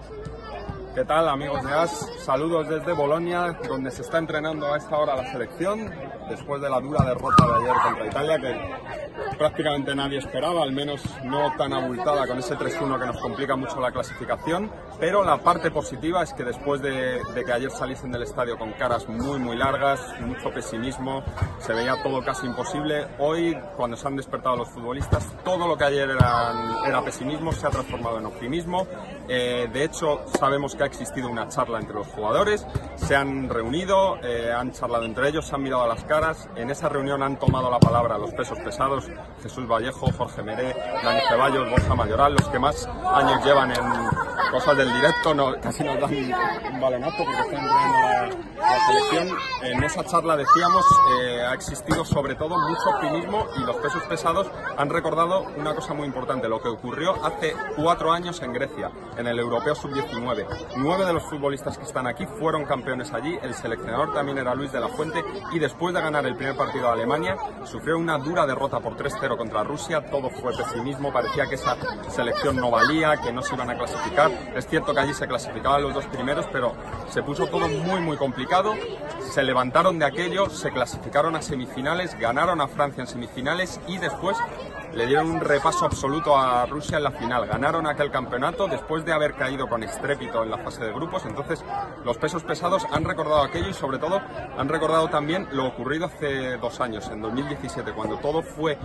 ¿Qué tal, amigos de AS? Saludos desde Bolonia, donde se está entrenando a esta hora la selección, después de la dura derrota de ayer contra Italia, que prácticamente nadie esperaba, al menos no tan abultada con ese 3-1 que nos complica mucho la clasificación. Pero la parte positiva es que después de que ayer saliesen del estadio con caras muy largas, mucho pesimismo, se veía todo casi imposible, hoy, cuando se han despertado los futbolistas, todo lo que ayer era pesimismo se ha transformado en optimismo. De hecho, sabemos que ha existido una charla entre los jugadores, se han reunido, han charlado entre ellos, se han mirado a las caras. En esa reunión han tomado la palabra los pesos pesados: Jesús Vallejo, Jorge Meré, Dani Ceballos, Borja Mayoral, los que más años llevan en cosas del directo, casi nos dan un balonazo porque están entrenando la selección. En esa charla, decíamos, ha existido sobre todo mucho optimismo, y los pesos pesados han recordado una cosa muy importante: lo que ocurrió hace 4 años en Grecia, en el Europeo Sub-19. 9 de los futbolistas que están aquí fueron campeones allí, el seleccionador también era Luis de la Fuente, y después de ganar el primer partido a Alemania, sufrió una dura derrota por 3-0 contra Rusia. Todo fue pesimismo, parecía que esa selección no valía, que no se iban a clasificar. Es cierto que allí se clasificaban los 2 primeros, pero se puso todo muy complicado. Se levantaron de aquello, se clasificaron a semifinales, ganaron a Francia en semifinales y después le dieron un repaso absoluto a Rusia en la final. Ganaron aquel campeonato después de haber caído con estrépito en la fase de grupos. Entonces, los pesos pesados han recordado aquello, y sobre todo han recordado también lo ocurrido hace 2 años, en 2017, cuando todo fue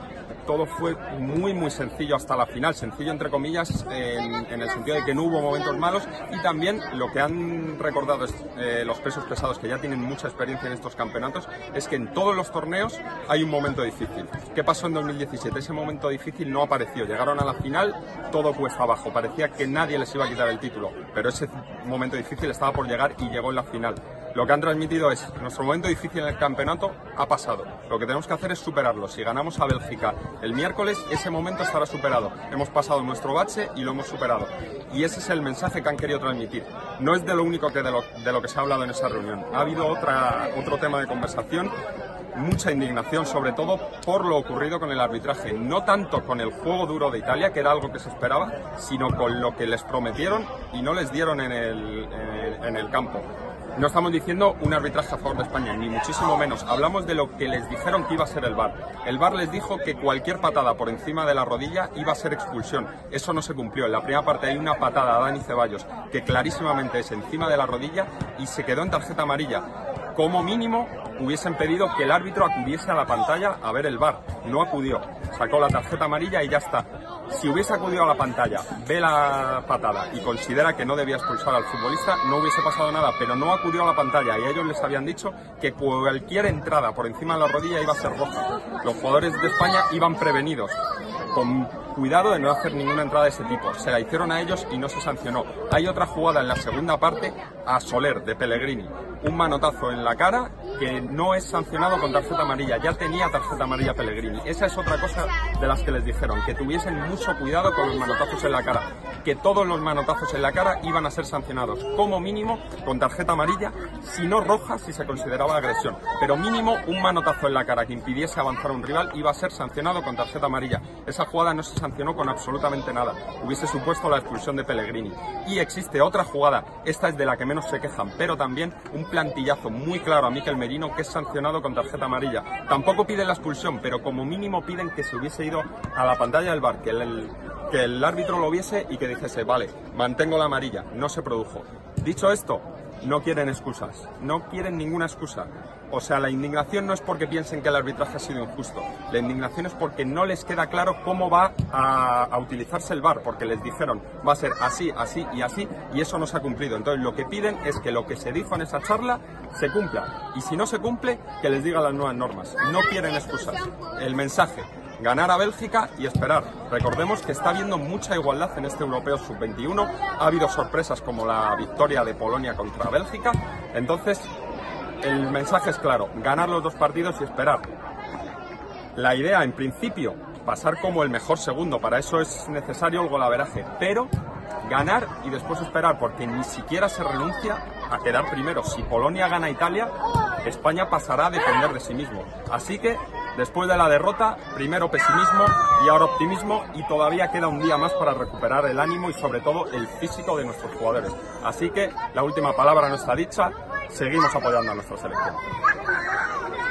muy sencillo hasta la final. Sencillo entre comillas, en el sentido de que no hubo momentos malos. Y también lo que han recordado los pesos pesados, que ya tienen mucha experiencia en estos campeonatos, es que en todos los torneos hay un momento difícil. ¿Qué pasó en 2017? Ese momento difícil no apareció. Llegaron a la final, todo cuesta abajo, parecía que nadie les iba a quitar el título, pero ese momento difícil estaba por llegar y llegó en la final. Lo que han transmitido es: nuestro momento difícil en el campeonato ha pasado, lo que tenemos que hacer es superarlo. Si ganamos a Bélgica el miércoles, ese momento estará superado. Hemos pasado nuestro bache y lo hemos superado, y ese es el mensaje que han querido transmitir. No es de lo único que de lo que se ha hablado en esa reunión. Ha habido otro tema de conversación: mucha indignación, sobre todo por lo ocurrido con el arbitraje, no tanto con el juego duro de Italia, que era algo que se esperaba, sino con lo que les prometieron y no les dieron en el campo. No estamos diciendo un arbitraje a favor de España, ni muchísimo menos. Hablamos de lo que les dijeron que iba a ser el VAR. El VAR les dijo que cualquier patada por encima de la rodilla iba a ser expulsión. Eso no se cumplió. En la primera parte hay una patada a Dani Ceballos que clarísimamente es encima de la rodilla y se quedó en tarjeta amarilla. Como mínimo hubiesen pedido que el árbitro acudiese a la pantalla a ver el VAR. No acudió, sacó la tarjeta amarilla y ya está. Si hubiese acudido a la pantalla, ve la patada y considera que no debía expulsar al futbolista, no hubiese pasado nada, pero no acudió a la pantalla, y ellos les habían dicho que cualquier entrada por encima de la rodilla iba a ser roja. Los jugadores de España iban prevenidos, con cuidado de no hacer ninguna entrada de ese tipo. Se la hicieron a ellos y no se sancionó. Hay otra jugada en la segunda parte a Soler, de Pellegrini, un manotazo en la cara que no es sancionado con tarjeta amarilla. Ya tenía tarjeta amarilla Pellegrini. Esa es otra cosa de las que les dijeron: que tuviesen mucho cuidado con los manotazos en la cara, que todos los manotazos en la cara iban a ser sancionados, como mínimo con tarjeta amarilla, si no roja si se consideraba agresión, pero mínimo un manotazo en la cara que impidiese avanzar a un rival iba a ser sancionado con tarjeta amarilla. Esa jugada no se sancionó con absolutamente nada, hubiese supuesto la expulsión de Pellegrini. Y existe otra jugada, esta es de la que menos se quejan, pero también un plantillazo muy claro a Mikel Merino, que es sancionado con tarjeta amarilla. Tampoco piden la expulsión, pero como mínimo piden que se hubiese ido a la pantalla del VAR, que el árbitro lo viese y que dijese: vale, mantengo la amarilla. No se produjo. Dicho esto, no quieren excusas, no quieren ninguna excusa. O sea, la indignación no es porque piensen que el arbitraje ha sido injusto, la indignación es porque no les queda claro cómo va a utilizarse el VAR, porque les dijeron va a ser así, así y así, y eso no se ha cumplido. Entonces lo que piden es que lo que se dijo en esa charla se cumpla, y si no se cumple, que les digan las nuevas normas. No quieren excusas. El mensaje: ganar a Bélgica y esperar. Recordemos que está habiendo mucha igualdad en este Europeo Sub-21, ha habido sorpresas como la victoria de Polonia contra Bélgica. Entonces, el mensaje es claro: ganar los 2 partidos y esperar. La idea, en principio, pasar como el mejor segundo, para eso es necesario el golaveraje, pero ganar y después esperar, porque ni siquiera se renuncia a quedar primero. Si Polonia gana a Italia, España pasará a depender de sí mismo. Así que Después de la derrota, primero pesimismo y ahora optimismo, y todavía queda un día más para recuperar el ánimo y sobre todo el físico de nuestros jugadores. Así que la última palabra no está dicha, seguimos apoyando a nuestra selección.